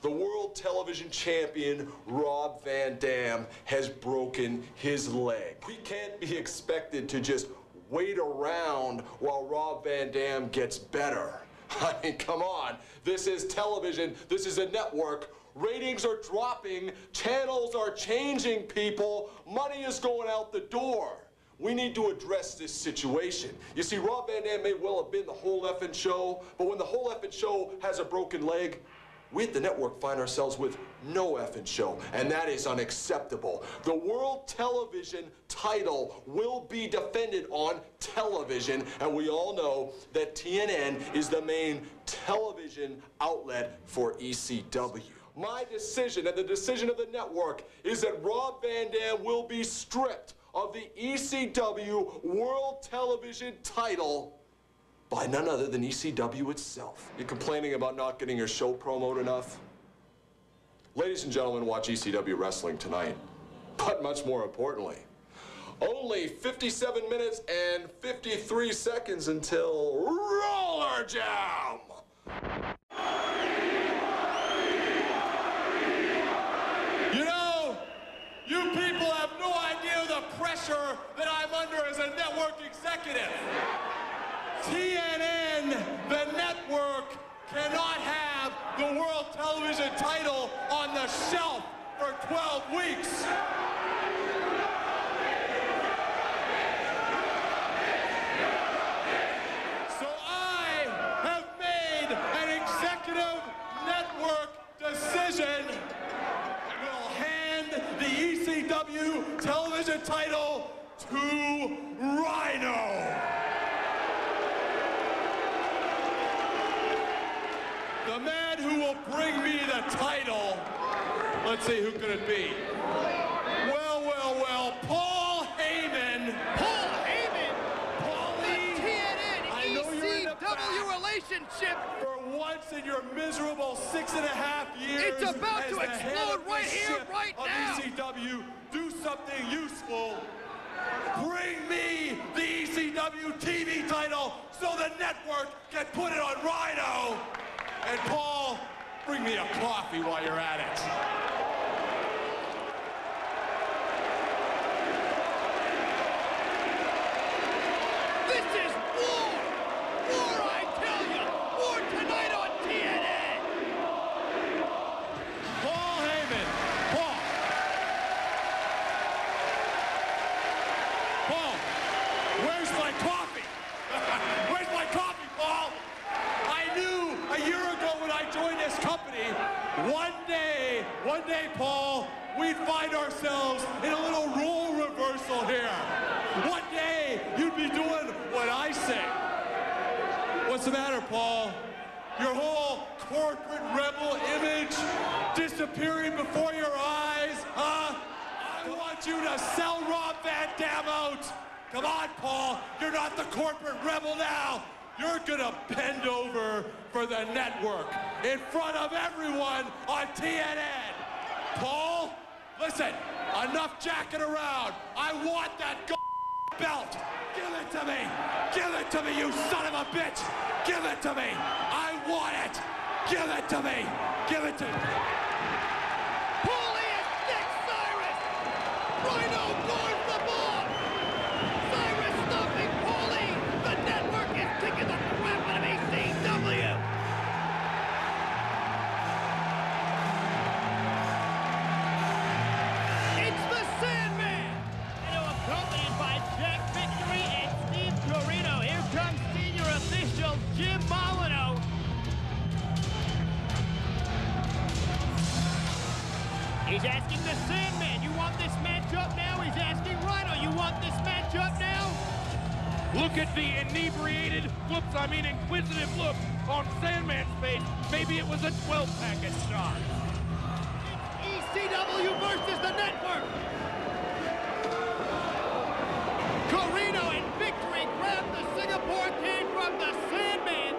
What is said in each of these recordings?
The World Television Champion, Rob Van Dam, has broken his leg. We can't be expected to just wait around while Rob Van Dam gets better. I mean, come on. This is television. This is a network. Ratings are dropping. Channels are changing, people. Money is going out the door. We need to address this situation. You see, Rob Van Dam may well have been the whole effing show, but when the whole effing show has a broken leg, we at the network find ourselves with no effing show, and that is unacceptable. The World Television title will be defended on television, and we all know that TNN is the main television outlet for ECW. My decision and the decision of the network is that Rob Van Dam will be stripped of the ECW World Television title by none other than ECW itself. You're complaining about not getting your show promoted enough? Ladies and gentlemen, watch ECW Wrestling tonight. But much more importantly, only 57 minutes and 53 seconds until Roller Jam! You know, you people have no idea the pressure that I'm under as a network executive. TNN, the network, cannot have the World Television title on the shelf for 12 weeks. So I have made an executive network decision. We'll hand the ECW television title to Rhino. The man who will bring me the title, let's see, who could it be? Well, well, well, Paul Heyman. Paul Heyman? Paulie, the TNN ECW relationship. For once in your miserable 6.5 years, it's about to explode right here, right now. ECW, do something useful. Bring me the ECW TV title so the network can put it on Rhino. And Paul, bring me a coffee while you're at it. This is war! War, I tell you! War tonight on TNN! Paul Heyman. Paul. Paul, where's my coffee? Where's my coffee, Paul? I knew a year ago when I joined this company, one day, Paul, we'd find ourselves in a little role reversal here. One day, you'd be doing what I say. What's the matter, Paul? Your whole corporate rebel image disappearing before your eyes, huh? I want you to sell Rob Van Dam out. Come on, Paul, you're not the corporate rebel now. You're gonna bend over for the network in front of everyone on TNN. Paul, listen, enough jacking around. I want that belt. Give it to me. Give it to me, you son of a bitch. Give it to me. I want it. Give it to me. Give it to me. Paulie is Dick Cyrus! Rhino guards the ball! Cyrus stopping Paulie! The network is kicking the crap out of ECW! It's the Sandman! Accompanied by Jack Victory and Steve Corino. Here comes senior official Jim Molyneux. He's asking the Sandman, you want this matchup now? He's asking Rhino, you want this matchup now? Look at the inebriated, inquisitive look on Sandman's face. Maybe it was a 12-pack at start. It's ECW versus the network. Corino and Victory grab the Singapore Kid from the Sandman.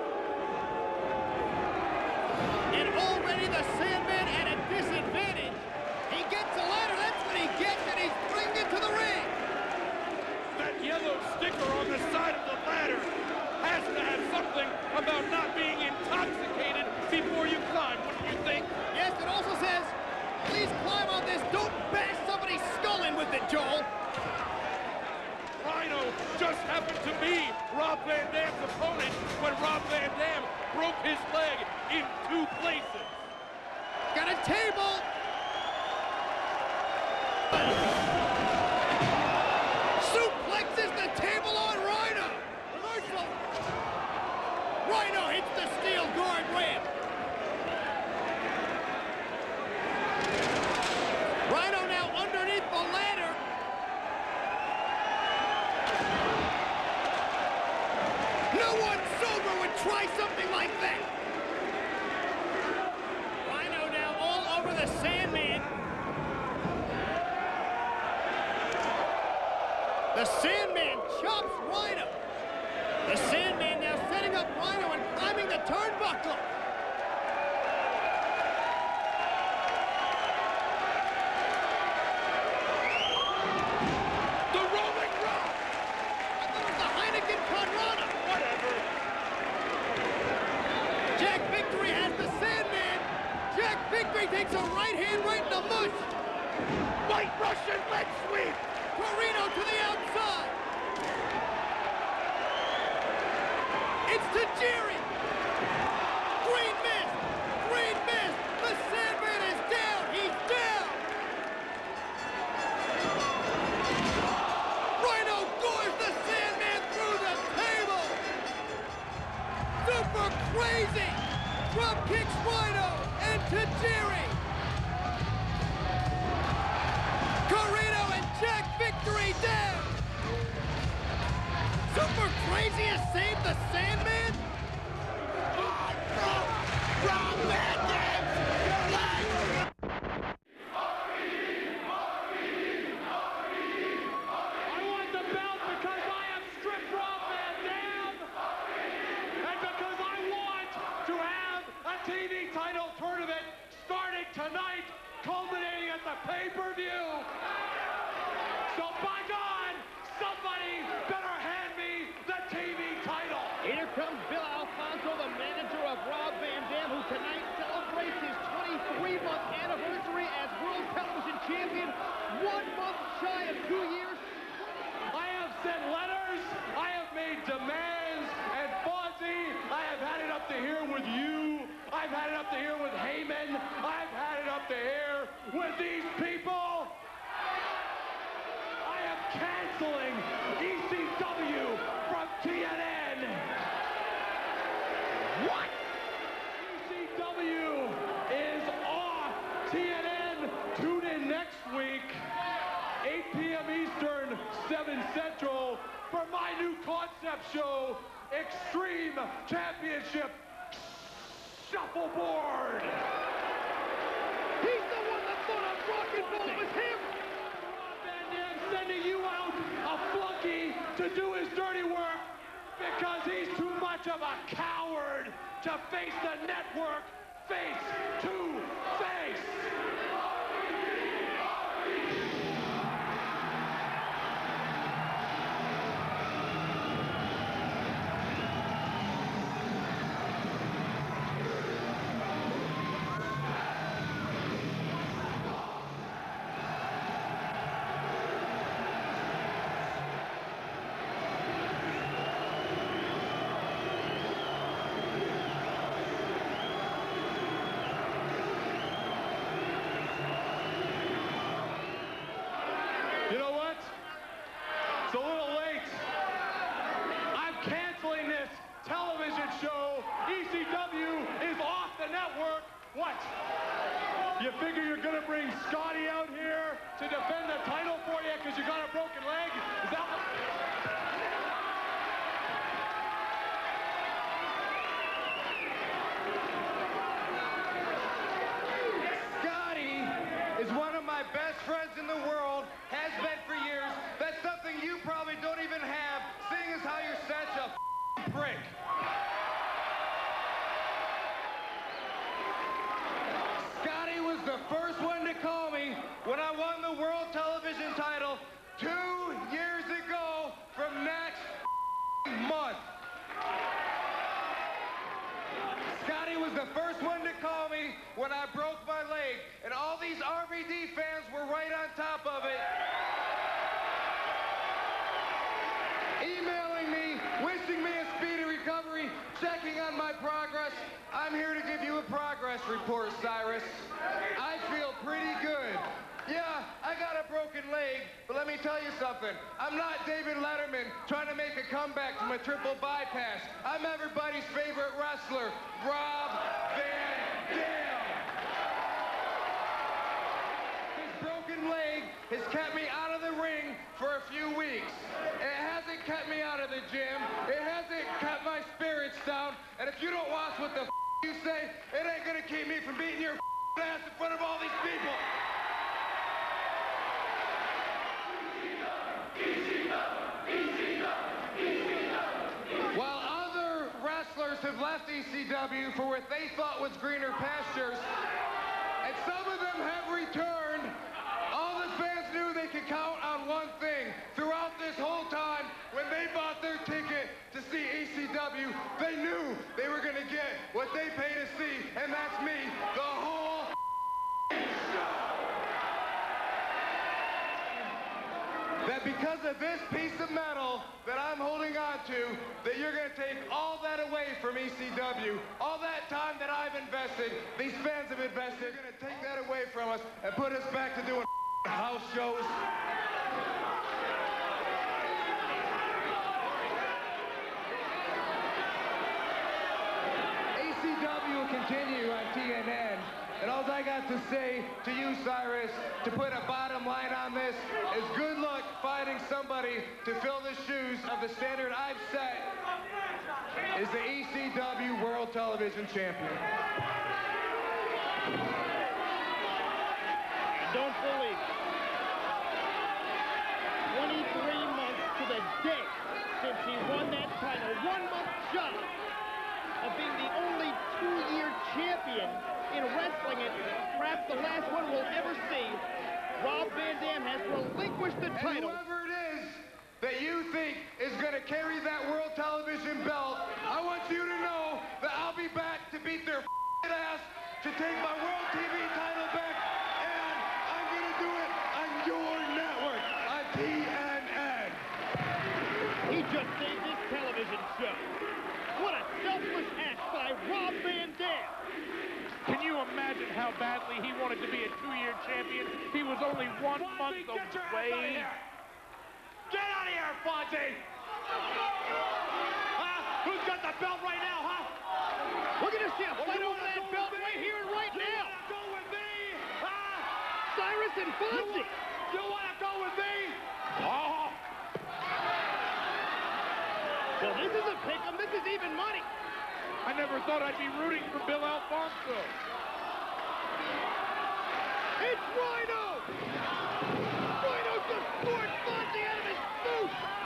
And already the Sandman at a disadvantage. He gets a ladder, that's what he gets, and he's bringing it to the ring. That yellow sticker on the side of the ladder has to have something about not being intoxicated before you climb, wouldn't you think? Yes, this. Don't bash somebody's skull in with it, Joel. Rhino just happened to be Rob Van Dam's opponent when Rob Van Dam broke his leg in 2 places. Got a table. Suplexes the table on Rhino. Reversal. Rhino hits the steel guard ramp. Rhino now underneath the ladder. No one sober would try something like that. Rhino now all over the Sandman. The Sandman chops Rhino. The Sandman now setting up Rhino and climbing the turnbuckle. The rolling rock! I thought it was the Heineken Corona. Whatever. Jack Victory has the Sandman. Jack Victory takes a right hand right in the mush. White Russian leg sweep! Corino to the outside. It's Tajiri. Green mist. Green mist. The Sandman is down. He's down. Rhino gores the Sandman through the table. Super crazy. Drop kicks Rhino and Tajiri. Corino and Jack Victory down. Super Crazy has saved the Sandman? Rob Van Dam's leg! I want the belt because I have stripped Rob Van Dam! And because I want to have a TV title tournament starting tonight, culminating at the pay-per-view! So by God, somebody better hand me the TV title! Here comes Bill Alfonso, the manager of Rob Van Dam, who tonight celebrates his 23-month anniversary as World Television Champion, 1 month shy of 2 years. I have sent letters, I have made demands, and Fonzie, I have had it up to here with you, I've had it up to here with Heyman, I've had it up to here with these people. I am canceling ECW from TNN. What? ECW is off TNN. Tune in next week. 8 p.m. Eastern, 7 Central, for my new concept show, Extreme Championship Shuffleboard. He's the one that thought of rock and roll was him! Rob Van Dam sending you out, a flunky, to do his dirty work because he's too much of a coward to face the network face to face. You know what? It's a little late. I'm canceling this television show. ECW is off the network. What? You figure you're gonna bring Scotty out here to defend the title for you because you got a broken leg? Is that what? Scotty is one of my best friends in the world, has been for years. That's something you probably don't even have, seeing as how you're such a prick. Scotty was the first one to call me when I won the World Television title 2 years ago from next month. Scotty was the first one to call me when I broke my leg, and all these RVD fans on top of it, emailing me, wishing me a speedy recovery, checking on my progress. I'm here to give you a progress report, Cyrus. I feel pretty good. Yeah, I got a broken leg, but let me tell you something. I'm not David Letterman trying to make a comeback from a triple bypass. I'm everybody's favorite wrestler, Rob Van Dam. This broken leg has kept me out of the ring for a few weeks. It hasn't kept me out of the gym. It hasn't kept my spirits down. And if you don't watch what the you say, it ain't gonna keep me from beating your ass in front of all these people. While other wrestlers have left ECW for what they thought was greener pastures, and some of them have returned, all the fans knew they could count on one thing. Throughout this whole time, when they bought their ticket to see ECW, they knew they were going to get what they pay to see, and that's me, the whole show. That because of this piece of metal that I'm holding on to, that you're going to take all that away from ECW. All that time that I've invested, these fans have invested, you're going to take that away from us and put us back to doing house shows. ECW will continue on TNN. And all I got to say to you, Cyrus, to put a bottom line on this, is good luck finding somebody to fill the shoes of the standard I've set is the ECW World Television Champion. Don't believe it. 23 months to the day since he won that title. 1 month shy of being the only 2-year champion in wrestling, and perhaps the last one we'll ever see. Rob Van Dam has relinquished the title. And whoever it is that you think is going to carry that World Television belt, I want you to know that I'll be back to beat their ass to take my World TV title back, and I'm going to do it on your network, on TNN. He just saved his television show. What a selfless act by Rob Van Dam. Can you imagine how badly he wanted to be a 2-year champion? He was only 1 month away. Get out of here, Fonzie! Who's got the belt right now, huh? We're going to see a fight over that belt right here and right now. Go with me, Cyrus and Fonzie. You want to go with me? Oh! Well, this is a pick'em. This is even money. I never thought I'd be rooting for Bill Alfonso. It's Rhino! Rhino just scored Fonzie out of his boot!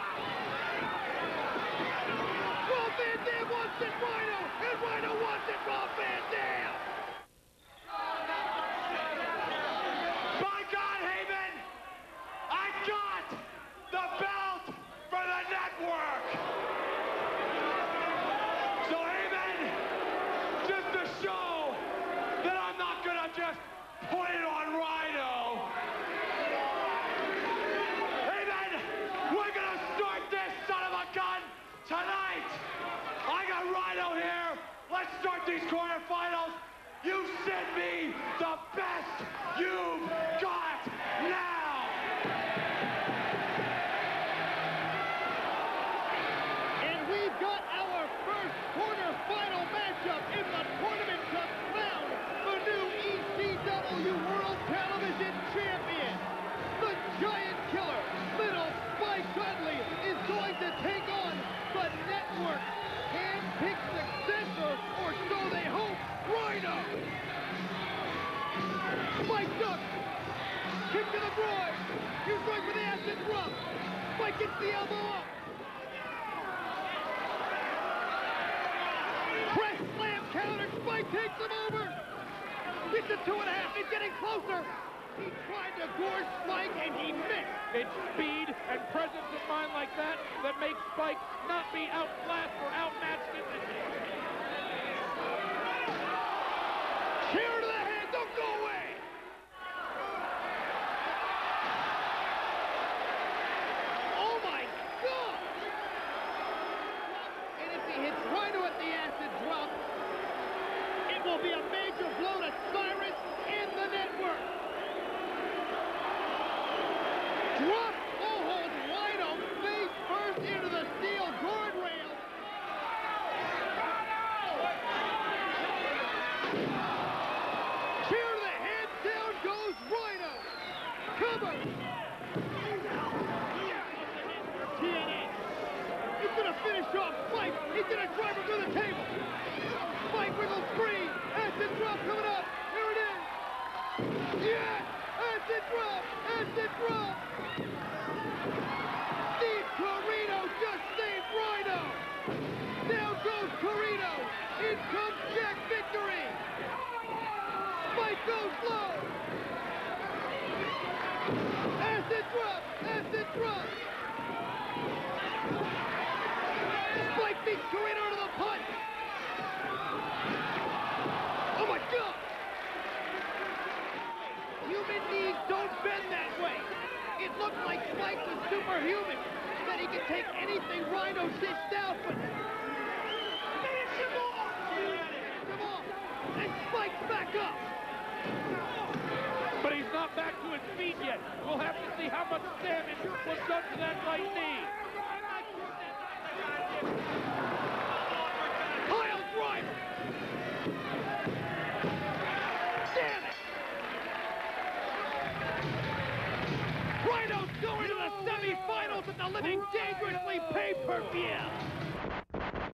Rob Van Dam wants it, Rhino! And Rhino wants it, Rob Van Dam! By God, Heyman! I got the belt for the network! So Heyman, just to show that I'm not gonna just put it on Rhino. Heyman, we're gonna start this son of a gun tonight. I got Rhino here. Let's start these quarterfinals. You send me the best you've got now. And we've got our first quarterfinal matchup in the Tournament Cup round. The new ECW World Television Champion, the Giant Killer, Little Spike Dudley, is going to take on the network hand-picked successor, or so they hope, Rhino. Spike ducks. Kick to the groin. He's going for the acid drop. Spike gets the elbow up. Press slam counter. Spike takes him over. Gets a 2.5. He's getting closer. He tried to gorge Spike and he missed. It's speed and presence of mind like that that makes Spike not be outclassed or outmatched in this. Chair to the head. Don't go away. Yes! Acid drop! Acid drop! Steve Corino just saved Rhino! Down goes Corino! In comes Jack Victory! Spike goes low! Acid drop! Acid drop! Spike beats Corino to the punch! Oh my God! Human knees don't bend that way. It looked like Spike was superhuman, that he could take anything Rhino dished out, but... Finish him off! Finish him off! And Spike's back up! But he's not back to his feet yet. We'll have to see how much damage was done to that right knee. Pile driver! Damn it! Rhino's going to the semifinals at the Living Dangerously pay-per-view!